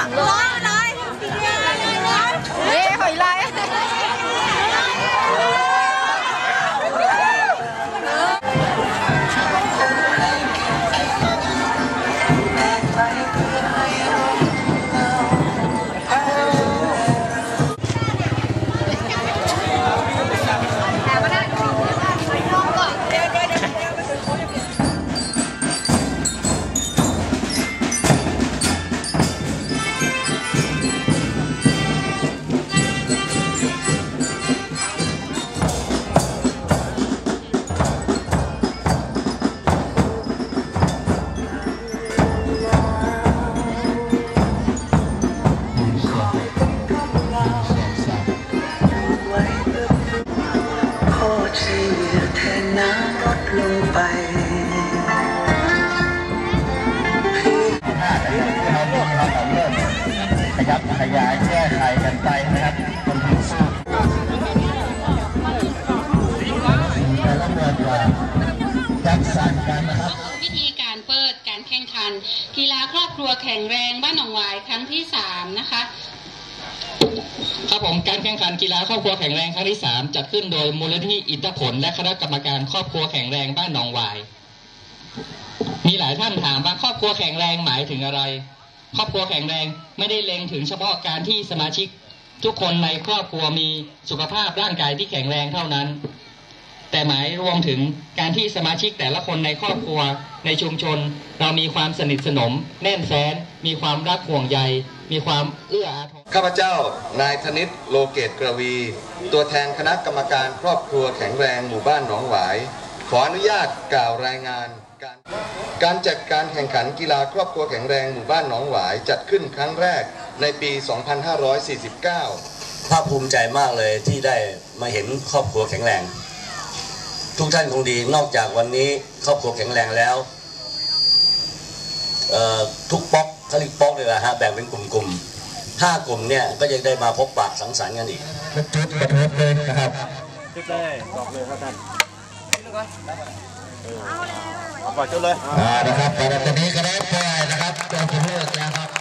à? Ê, hỏi lại. ขยายแก้ไขกันไปนะครับคนที่ทราบแต่ละหน่วยงานจัดสรรกันนะครับวิธีการเปิดการแข่งขันกีฬาครอบครัวแข็งแรงบ้านหนองหวายครั้งที่3นะคะครับผมการแข่งขันกีฬาครอบครัวแข็งแรงครั้งที่3จัดขึ้นโดยมูลนิธิอิทธผลและคณะกรรมการครอบครัวแข็งแรงบ้านหนองหวายมีหลายท่านถามว่าครอบครัวแข็งแรงหมายถึงอะไรครอบครัวแข็งแรงไม่ได้เล็งถึงเฉพาะการที่สมาชิกทุกคนในครอบครัวมีสุขภาพร่างกายที่แข็งแรงเท่านั้นแต่หมายรวมถึงการที่สมาชิกแต่ละคนในครอบครัวในชุมชนเรามีความสนิทสนมแน่นแฟ้นมีความรักห่วงใยมีความเอื้ออาทรข้าพเจ้านายธนิตโลเกตกระวีตัวแทนคณะกรรมการครอบครัวแข็งแรงหมู่บ้านหนองหวายขออนุญาตกล่าวรายงานการจัดการแข่งขันกีฬาครอบครัวแข็งแรงหมู่บ้านหนองหวายจัดขึ้นครั้งแรกในปี 2549 ภาคภูมิใจมากเลยที่ได้มาเห็นครอบครัวแข็งแรงทุกท่านคงดีนอกจากวันนี้ครอบครัวแข็งแรงแล้วทุกป๊อกเขาเรียกป๊อกเลยนะฮะแบ่งเป็นกลุ่มๆ5 กลุ่มเนี่ยก็จะได้มาพบปะสังสรรค์กันอีกจุดกระทบเลยนะครับจุดเลยบอกเลยครับท่านเอาปล่อยจุดเลยนะครับตอนนี้ก็ได้ปล่อยนะครับตัวผู้เลิกแล้วครับ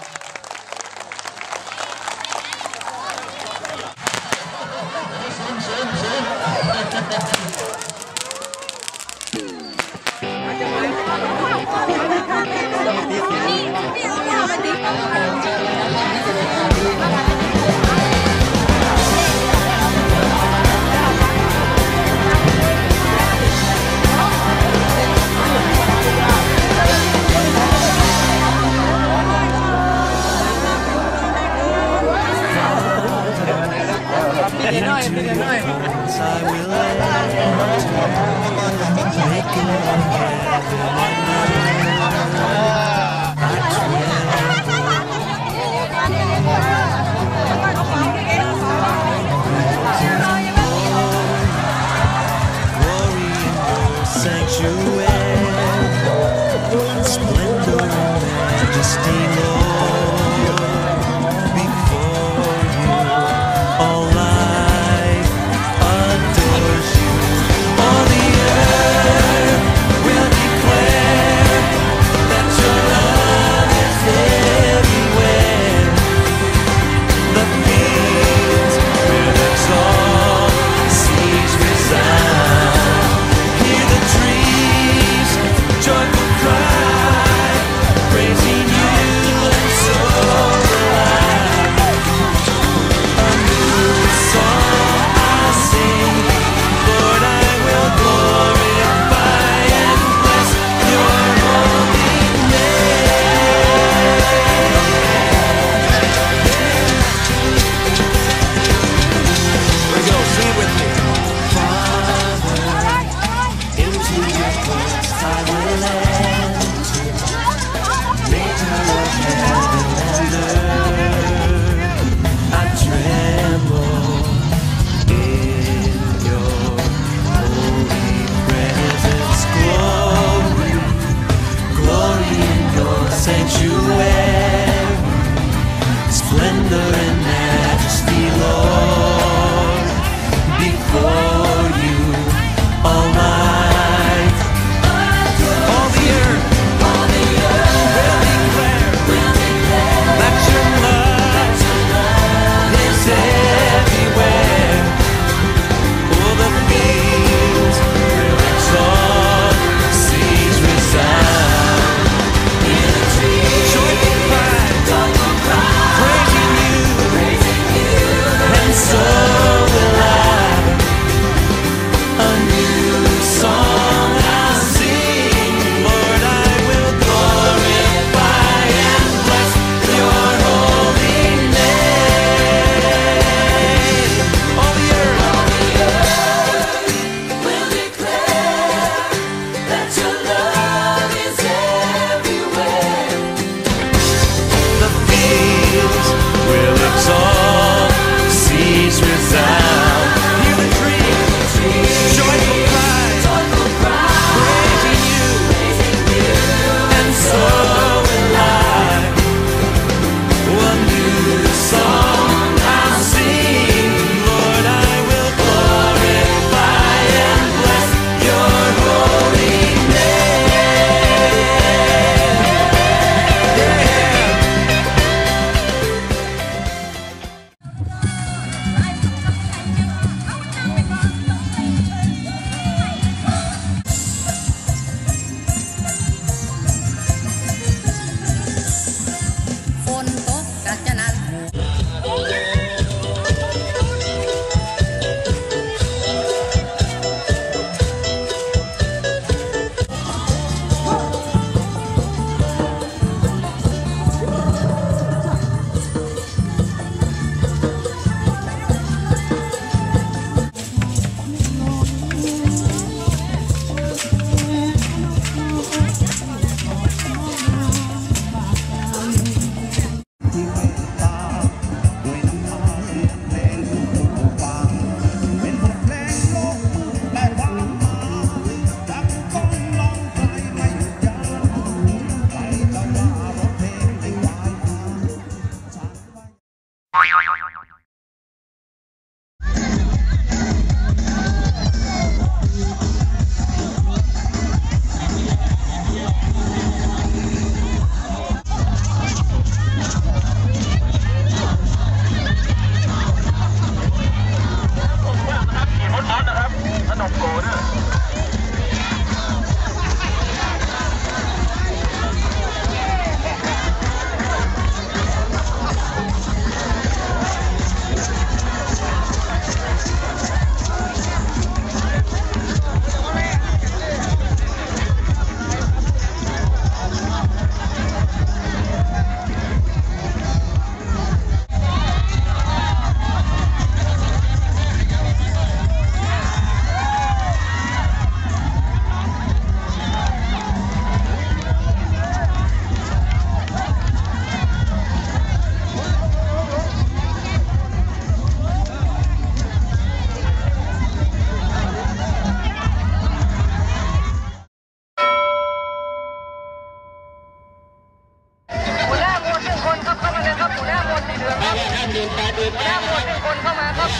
ท่านยืนไปยืนไปคนเข้ามาครับ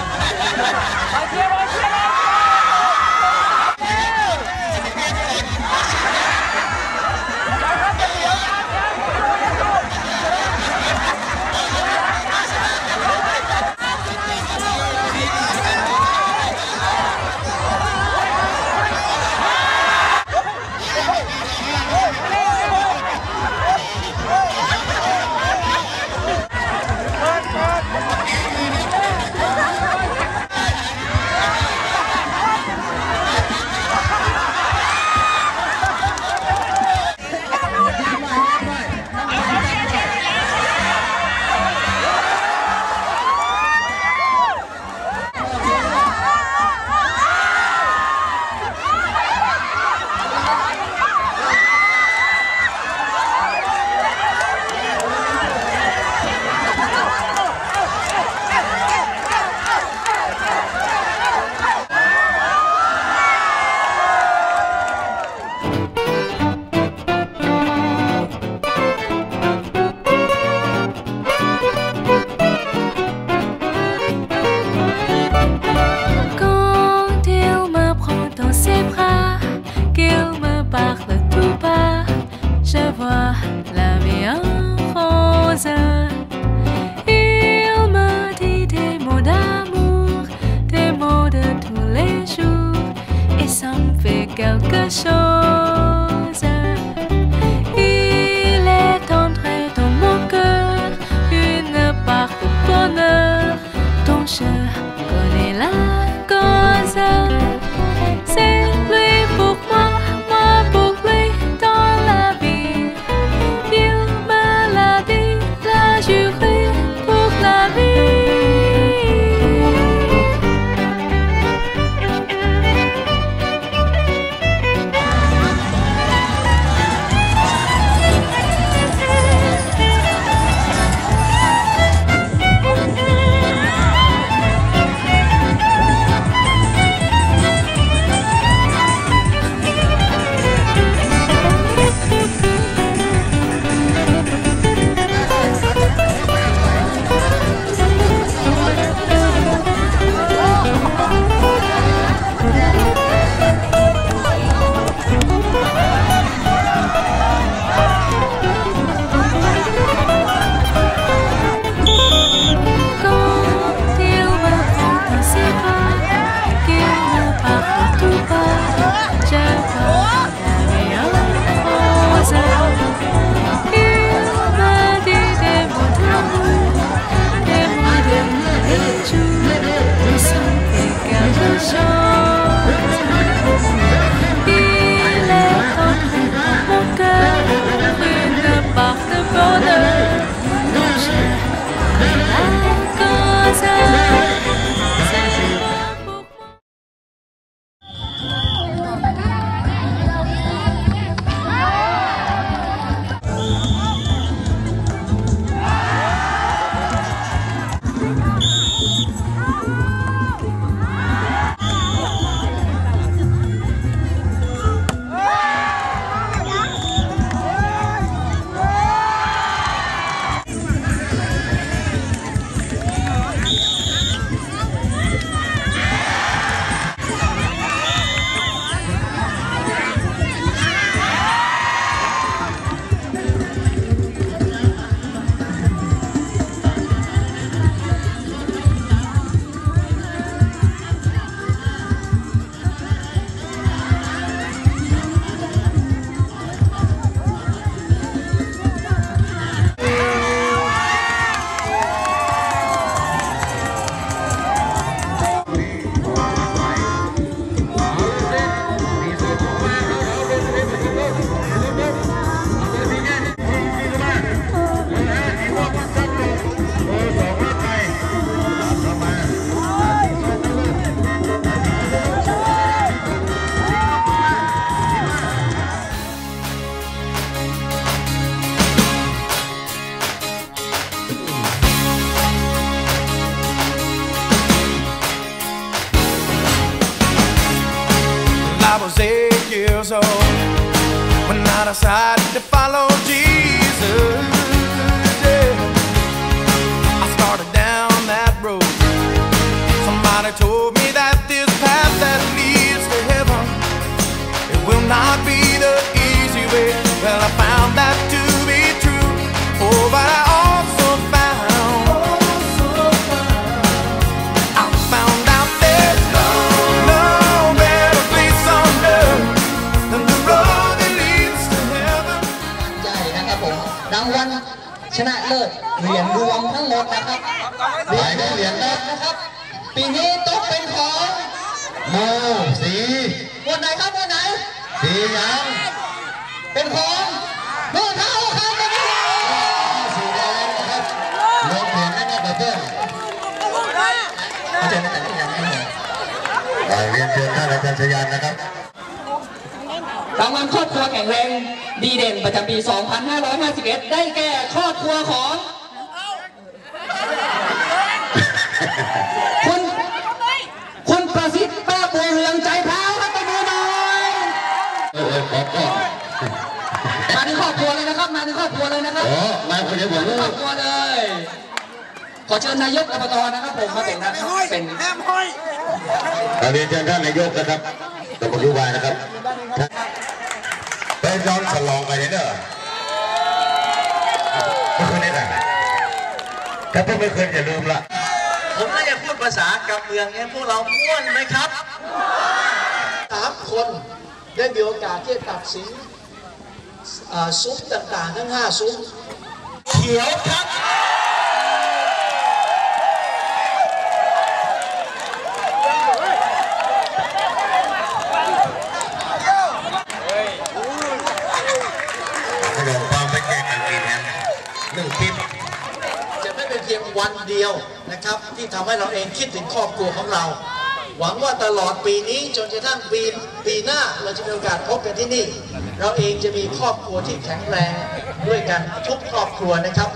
quelque chose. Il est entré dans mon cœur une part de bonheur dont je connais la cause. C'est lui pour moi, moi pour lui dans la vie. Il me l'a dit, l'a juré pour la vie. I was 8 years old when I decided to follow Jesus. Yeah. told me that this path that leads to heaven, it will not be the easy way. Well, I found that to be true. Oh, but I also found out there's no better place on earth than the road that leads to heaven. ใหญ่นะครับผมรางวัลชนะเลิศเหรียญรวมทั้งหมดนะครับเหรียญนะครับปีนี้ตกเป็นของโมสีวันไหนครับวันไหนสียังเป็นของเมื่อเท้าครับสีแดงนะครับลงเหรียญนะครับเพื่อนเรียนเชิญท่านอาจารย์ชยานนะครับรางวัลครอบครัวแข็งแรงดีเด่นประจำปี 2551 ได้แก่ครอบครัวของคุณประสิทธิ์ป้าบัวเรืองใจพร้าวครับไปดูหน่อยมาที่ครอบครัวเลยนะครับมาที่ครอบครัวเลยนะครับมาคนเดียวผมครอบครัวเลยขอเชิญนายกอบตนะครับผมมาเป็นเรียนเชิญท่านนายกนะครับกับผู้ว่านะครับไปย้อนฉลองไปเนี่ยเด้อไม่เคยได้ไหมถ้าพวกไม่เคยอย่าลืมละผมน่าจะพูดภาษากับเมืองเนี่ยพวกเราม่วนไหมครับ3 คนได้มีโอกาสที่จะตัดสินซุ้มต่างๆทั้ง5 ซุ้มเขียวครับความเป็นเก่งกันกี่แห่ง1 ปีจะไม่เป็นเพียงวันเดียวนะครับที่ทำให้เราเองคิดถึงครอบครัวของเราหวังว่าตลอดปีนี้จนกระทั่งปีหน้าเราจะมีโอกาสพบกันที่นี่เราเองจะมีครอบครัวที่แข็งแรงด้วยกันทุกครอบครัวนะครับ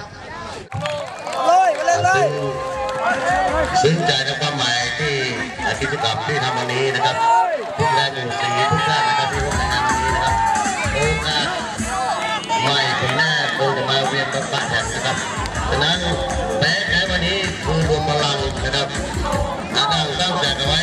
ซึ้งใจในความหมายที่กิจกรรมที่ทำวันนี้นะครับทุกแรงหนึ่งสีทุกท่านนะครับที่ร่วมในงานวันนี้นะครับโอกาสใหม่ปีหน้าคงจะมาเวียนมาปะกันนะครับฉะนั้นแม้วันนี้คือรวมพลังนะครับตั้งใจเอาไว้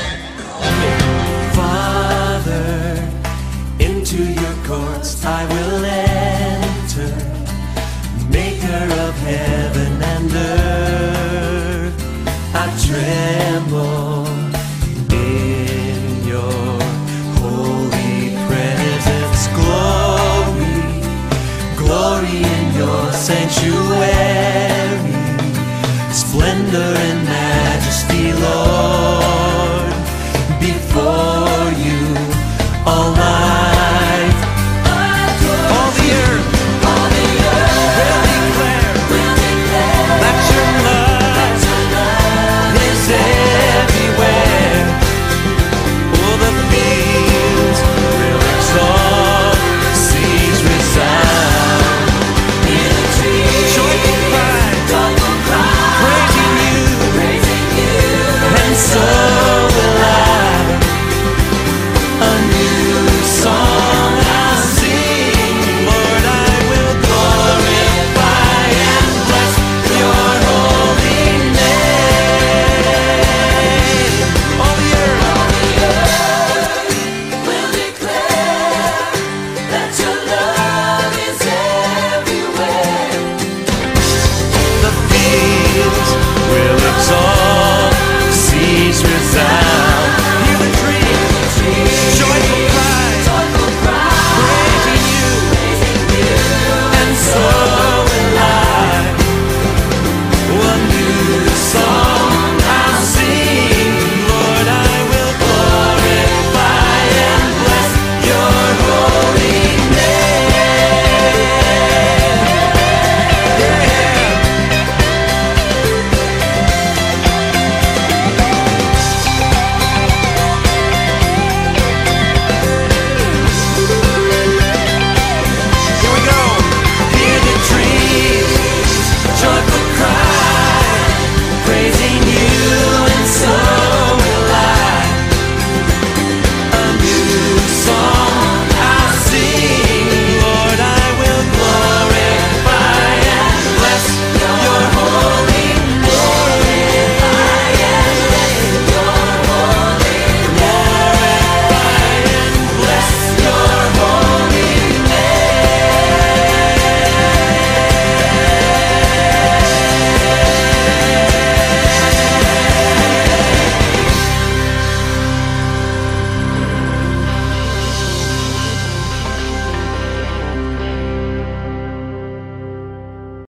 Father, into your courts I will enter, Maker of heaven and earth. I tremble in your holy presence. Glory, glory in your sanctuary. Splendor and majesty, Lord.